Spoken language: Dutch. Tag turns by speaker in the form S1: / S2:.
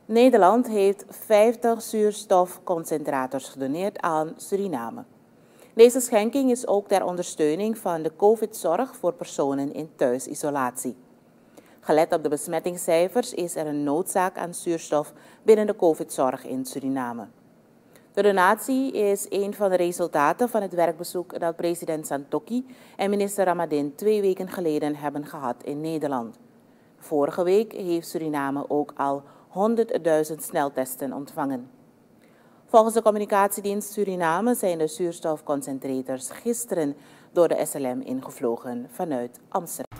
S1: Nederland heeft 50 zuurstofconcentrators gedoneerd aan Suriname. Deze schenking is ook ter ondersteuning van de COVID-zorg voor personen in thuisisolatie. Gelet op de besmettingscijfers is er een noodzaak aan zuurstof binnen de COVID-zorg in Suriname. De donatie is een van de resultaten van het werkbezoek dat president Santokhi en minister Ramadhin 2 weken geleden hebben gehad in Nederland. Vorige week heeft Suriname ook al 100.000 sneltesten ontvangen. Volgens de communicatiedienst Suriname zijn de zuurstofconcentrators gisteren door de SLM ingevlogen vanuit Amsterdam.